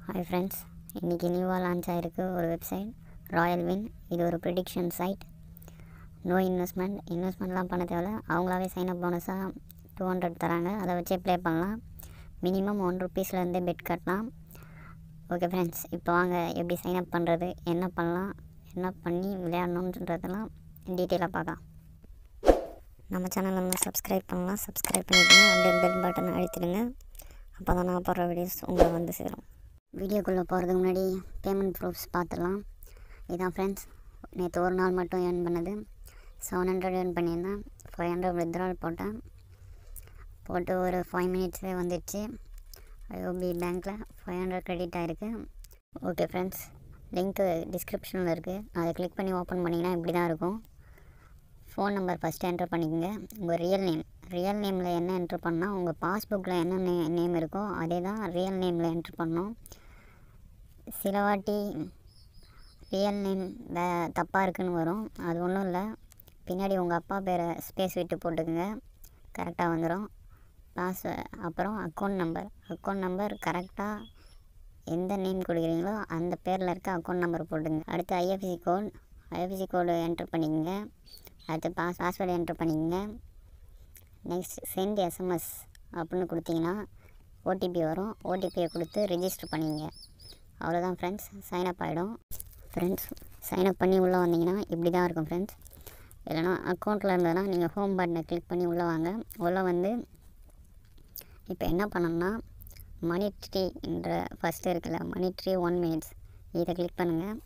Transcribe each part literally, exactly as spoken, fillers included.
Hi friends, இன்னைக்கு நியூவாக launch ஆகிருக்கு ஒரு வெப்சைட் ராயல் வின். இது ஒரு ப்ரிடிக்ஷன் சைட். நோ இன்வெஸ்ட்மெண்ட் இன்வெஸ்ட்மெண்ட்லாம் பண்ண தேவையில்ல. அவங்களாவே சைன்அப் போனஸாக டூ ஹண்ட்ரட் தராங்க. அதை வச்சே ப்ளே பண்ணலாம். மினிமம் ஒன் ருப்பீஸ்லேருந்தே பெட் கட்டலாம். ஓகே ஃப்ரெண்ட்ஸ், இப்போ வாங்க எப்படி சைன்அப் பண்ணுறது, என்ன பண்ணலாம், என்ன பண்ணி விளையாடணுன்றதெல்லாம் டீட்டெயிலாக பார்க்கலாம். நம்ம சேனல் வந்து சப்ஸ்கிரைப் பண்ணலாம். சப்ஸ்கிரைப் பண்ணிவிடுங்க. அப்படியே பெல் பட்டன் அழுத்திடுங்க. அப்போ தான் நான் போடுற வீடியோஸ் உங்களை வந்து சேரும். வீடியோக்குள்ளே போகிறதுக்கு முன்னாடி பேமெண்ட் ப்ரூஃப்ஸ் பார்த்துடலாம். இதான் ஃப்ரெண்ட்ஸ், நேற்று ஒரு நாள் மட்டும் ஏர்ன் பண்ணது செவன் ஹண்ட்ரட் ஏர்ன் பண்ணியிருந்தேன். ஃபைவ் ஹண்ட்ரட் வித்ட்ரால் போட்டேன். போட்டு ஒரு ஃபைவ் மினிட்ஸ்லேயே வந்துடுச்சு. ஐஓபி பேங்க்கில் ஃபைவ் ஹண்ட்ரட் கிரெடிட் ஆகிருக்கு. ஓகே ஃப்ரெண்ட்ஸ், லிங்க்கு டிஸ்கிரிப்ஷனில் இருக்குது. அதை கிளிக் பண்ணி ஓப்பன் பண்ணிங்கன்னா இப்படி தான் இருக்கும். ஃபோன் நம்பர் ஃபஸ்ட்டு என்ட்ரு பண்ணிக்கோங்க. உங்கள் ரியல் நேம் ரியல் நேமில் என்ன என்ட்ரு பண்ணால் உங்கள் பாஸ்புக்கில் என்ன நே நேம் இருக்கோ அதே தான் ரியல் நேமில் என்ட்ரு பண்ணணும். சில வாட்டி ரியல் நேம் வே தப்பாக இருக்குன்னு வரும். அது ஒன்றும் இல்லை, பின்னாடி உங்கள் அப்பா பேரை ஸ்பேஸ் விட்டு போட்டுக்குங்க, கரெக்டாக வந்துடும். பாஸ் அப்புறம் அக்கௌண்ட் நம்பர் அக்கௌண்ட் நம்பர் கரெக்டாக எந்த நேம் கொடுக்குறீங்களோ அந்த பேரில் இருக்க அக்கௌண்ட் நம்பர் போட்டுங்க. அடுத்து IFSC code IFSC code entry பண்ணிக்கோங்க. அடுத்து பாஸ் பாஸ்வேர்டு என்ட்ரு பண்ணிக்கோங்க. நெக்ஸ்ட் சென்ட் எஸ்எம்எஸ் அப்படின்னு கொடுத்தீங்கன்னா ஓடிபி வரும். ஓடிபியை கொடுத்து ரிஜிஸ்டர் பண்ணிக்கங்க. அவ்வளோதான் ஃப்ரெண்ட்ஸ், சைன்அப் ஆகிடும். ஃப்ரெண்ட்ஸ், சைன்அப் பண்ணி உள்ளே வந்தீங்கன்னா இப்படி தான் இருக்கும் ஃப்ரெண்ட்ஸ். இல்லைனா அக்கௌண்ட்டில் இருந்ததுன்னா நீங்கள் ஹோம் பட்டனை கிளிக் பண்ணி உள்ளே வாங்க. உள்ளே வந்து இப்போ என்ன பண்ணணும்னா மணி ட்ரீ என்ற ஃபஸ்ட்டு இருக்குல்ல, மணி ட்ரீ ஒன் மினிட்ஸ், இதை கிளிக் பண்ணுங்கள்.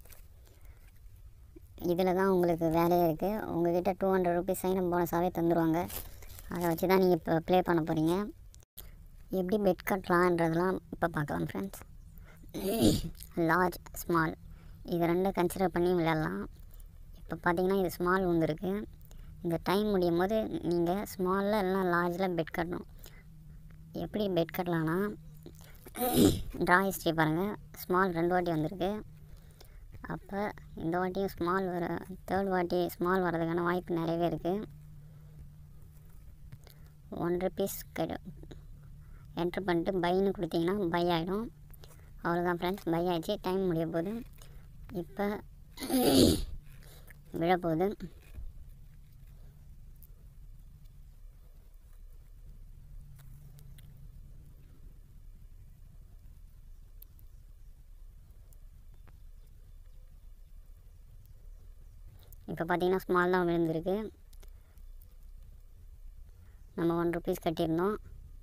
இதில் தான் உங்களுக்கு வேலையே இருக்குது. உங்கள்கிட்ட டூ ஹண்ட்ரட் ருபீஸ் சைன்அப் போனஸாகவே தந்துடுவாங்க. அதை வச்சு தான் நீங்கள் இப்போ ப்ளே பண்ண போகிறீங்க. எப்படி பெட் கட்டலான்றதெல்லாம் இப்போ பார்க்கலாம் ஃப்ரெண்ட்ஸ். லார்ஜ் ஸ்மால் இது ரெண்டும் கன்சிடர் பண்ணி விளையாடலாம். இப்போ பார்த்தீங்கன்னா இது ஸ்மால் வந்துருக்கு. இந்த டைம் முடியும் போது நீங்கள் ஸ்மாலில் இல்லைனா லார்ஜில் பெட் கட்டணும். எப்படி பெட் கட்டலான்னா ட்ரா ஹிஸ்ட்ரி பாருங்கள். ஸ்மால் ரெண்டு வாட்டி வந்திருக்கு. அப்போ இந்த வாட்டியும் ஸ்மால் வர தேர்ட் வாட்டி ஸ்மால் வர்றதுக்கான வாய்ப்பு நிறையவே இருக்குது. ஒன் ருபீஸ் கெடு என்ட்ரு பண்ணிட்டு பைன்னு கொடுத்தீங்கன்னா பை ஆகிடும். அவ்வளோதான் ஃப்ரெண்ட்ஸ், பை ஆகிடுச்சு. டைம் முடிய போகுது. இப்போ விழப்போகுது. இப்போ பார்த்தீங்கன்னா ஸ்மால் தான் விழுந்திருக்கு. நம்ம ஒன் ருபீஸ் கட்டியிருந்தோம்.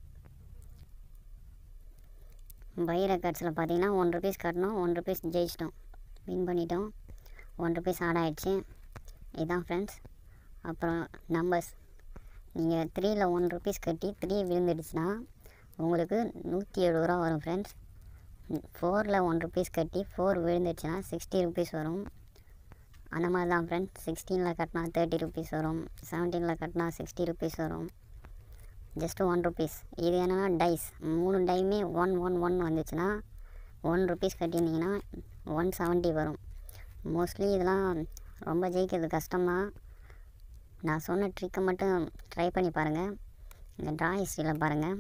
பை ரெக்கார்ட்ஸில் பார்த்தீங்கன்னா ஒன் ருபீஸ் கட்டணும், ஒன் ருபீஸ் ஜெயிச்சிட்டோம், வின் பண்ணிட்டோம். ஒன் ருபீஸ் ஆட் ஆகிடுச்சு. இதுதான் ஃப்ரெண்ட்ஸ். அப்புறம் நம்பர்ஸ், நீங்கள் த்ரீயில் ஒன் ருபீஸ் கட்டி த்ரீ விழுந்துடுச்சுன்னா உங்களுக்கு நூற்றி எழுபது ரூபா வரும் ஃப்ரெண்ட்ஸ். ஃபோரில் ஒன் ருபீஸ் கட்டி ஃபோர் விழுந்துடுச்சுன்னா சிக்ஸ்டி ருபீஸ் வரும். அந்த மாதிரி தான் ஃப்ரெண்ட்ஸ். சிக்ஸ்டீனில் கட்டினா தேர்ட்டி ருபீஸ் வரும். செவன்டீனில் கட்டினா சிக்ஸ்டி ருபீஸ் வரும். Just one rupees. இது என்னென்னா டைஸ், மூணு டைமே ஒன் ஒன் ஒன் வந்துச்சுன்னா ஒன் ருபீஸ் கட்டியிருந்தீங்கன்னா ஒன் செவன்ட்டி வரும். மோஸ்ட்லி இதெல்லாம் ரொம்ப ஜெயிக்கிறது கஷ்டம்தான். நான் சொன்ன ட்ரிக்கை மட்டும் ட்ரை பண்ணி பாருங்கள். இந்த ட்ரா ஹிஸ்ட்ரியில் பாருங்கள்,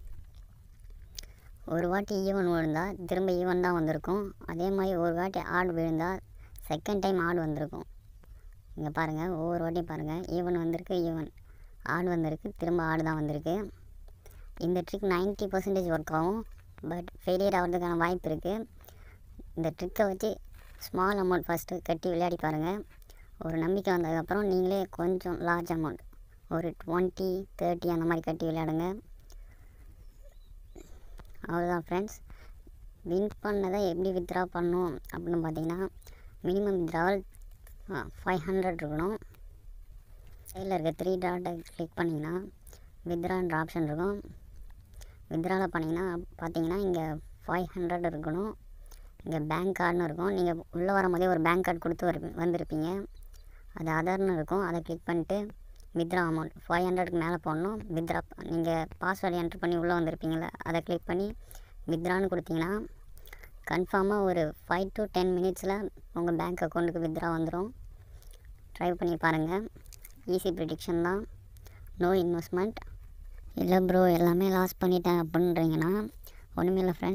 ஒரு வாட்டி ஈவன் விழுந்தால் திரும்ப ஈவன் தான் வந்திருக்கும். அதே மாதிரி ஒரு வாட்டி ஆடு விழுந்தால் செகண்ட் டைம் ஆடு வந்திருக்கும். இங்கே பாருங்கள், ஒவ்வொரு வாட்டியும் பாருங்கள், ஈவன் வந்திருக்கு, ஈவன் ஆடு வந்திருக்கு, திரும்ப ஆடு தான் வந்திருக்கு. இந்த ட்ரிக் நைன்ட்டி பர்சன்டேஜ் ஒர்க் ஆகும். பட் ஃபெயிலியர் ஆகிறதுக்கான வாய்ப்பு இருக்குது. இந்த ட்ரிக்கை வச்சு ஸ்மால் அமௌண்ட் ஃபஸ்ட்டு கட்டி விளையாடி பாருங்கள். ஒரு நம்பிக்கை வந்ததுக்கப்புறம் நீங்களே கொஞ்சம் லார்ஜ் அமௌண்ட் ஒரு டுவெண்ட்டி தேர்ட்டி அந்த மாதிரி கட்டி விளையாடுங்க. அவ்வளோதான் ஃப்ரெண்ட்ஸ். வின் பண்ணதை எப்படி வித்ட்ரா பண்ணணும் அப்படின்னு பார்த்தீங்கன்னா மினிமம் வித்ட்ராவல் ஃபைவ் ஹண்ட்ரட் இருக்கணும். சைடில் இருக்க த்ரீ டாட்டை கிளிக் பண்ணிங்கன்னா வித்ட்ரான்ற ஆப்ஷன் இருக்கும். வித்ட்ராவில் பண்ணிங்கன்னா பார்த்தீங்கன்னா இங்கே ஃபைவ் ஹண்ட்ரட் இருக்கணும். இங்கே பேங்க் கார்டுன்னு இருக்கும். நீங்கள் உள்ளே வரும்போதே ஒரு பேங்க் கார்டு கொடுத்து வரு வந்திருப்பீங்க. அது அதர்னு இருக்கும். அதை கிளிக் பண்ணிட்டு வித்ட்ரா அமௌண்ட் ஃபைவ் ஹண்ட்ரடுக்கு மேலே போடணும். வித்ட்ரா நீங்கள் பாஸ்வேர்டு என்ட்ரு பண்ணி உள்ளே வந்திருப்பீங்களே, அதை கிளிக் பண்ணி வித்ட்ரான்னு கொடுத்தீங்கன்னா கன்ஃபார்மாக ஒரு ஃபைவ் டு டென் மினிட்ஸில் உங்கள் பேங்க் அக்கௌண்ட்டுக்கு வித்ட்ரா வந்துடும். ட்ரை பண்ணி பாருங்கள். ஈஸி ப்ரிடிக்ஷன் தான், நோ இன்வெஸ்ட்மெண்ட். இல்லை ப்ரோ எல்லாமே லாஸ் பண்ணிட்டேன் அப்படின்றீங்கன்னா ஒன்றுமே இல்லை ஃப்ரெண்ட்ஸ்.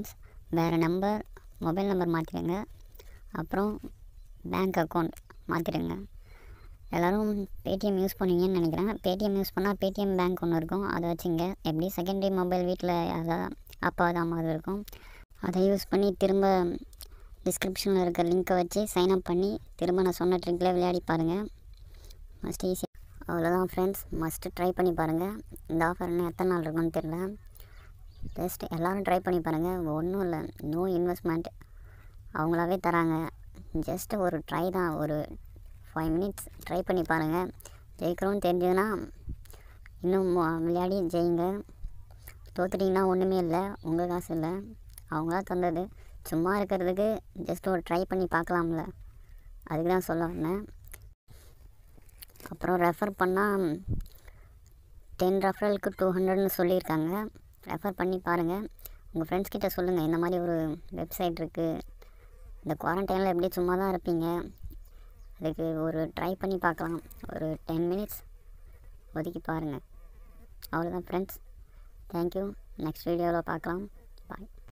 வேறு நம்பர், மொபைல் நம்பர் மாற்றிடுங்க. அப்புறம் பேங்க் அக்கௌண்ட் மாற்றிடுங்க. எல்லோரும் பேடிஎம் யூஸ் பண்ணுவீங்கன்னு நினைக்கிறேன். பேடிஎம் யூஸ் பண்ணால் பேடிஎம் பேங்க் ஒன்று இருக்கும், அதை வச்சுங்க. எப்படி செகண்டரி மொபைல் வீட்டில் அதான் அப்பாவது அம்மாவது இருக்கும், அதை யூஸ் பண்ணி திரும்ப டிஸ்கிரிப்ஷனில் இருக்க லிங்க்கை வச்சு சைன்அப் பண்ணி திரும்ப நான் சொன்ன ட்ரிக்கில் விளையாடி பாருங்கள். Must easy. அவ்வளோதான் ஃப்ரெண்ட்ஸ், மஸ்ட்டு ட்ரை பண்ணி பாருங்கள். இந்த ஆஃபர் இன்னும் எத்தனை நாள் இருக்குன்னு தெரியல. ஜஸ்ட் எல்லோரும் ட்ரை பண்ணி பாருங்கள். ஒன்றும் இல்லை, நோ இன்வெஸ்ட்மெண்ட், அவங்களாவே தராங்க. ஜஸ்ட் ஒரு ட்ரை தான். ஒரு ஃபைவ் மினிட்ஸ் ட்ரை பண்ணி பாருங்கள். ஜெயிக்கிறோன்னு தெரிஞ்சதுன்னா இன்னும் விளையாடி ஜெயிங்க. தோத்துட்டிங்கன்னா ஒன்றுமே இல்லை, உங்கள் காசு இல்லை, அவங்களா தந்தது. சும்மா இருக்கிறதுக்கு ஜஸ்ட் ஒரு ட்ரை பண்ணி பார்க்கலாம்ல, அதுக்கு தான் சொல்ல வந்தேன். அப்புறம் ரெஃபர் பண்ணால் டென் ரெஃபரலுக்கு டூ ஹண்ட்ரட்னு சொல்லியிருக்காங்க. ரெஃபர் பண்ணி பாருங்கள். உங்கள் ஃப்ரெண்ட்ஸ் கிட்ட சொல்லுங்கள், இந்த மாதிரி ஒரு வெப்சைட் இருக்குது, இந்த குவாரண்டைனில் எப்படி சும்மா தான் இருப்பீங்க, அதுக்கு ஒரு ட்ரை பண்ணி பார்க்கலாம். ஒரு டென் மினிட்ஸ் ஒதுக்கி பாருங்கள். அவ்வளோதான் ஃப்ரெண்ட்ஸ், தேங்க்யூ. நெக்ஸ்ட் வீடியோவில் பார்க்கலாம். பாய்.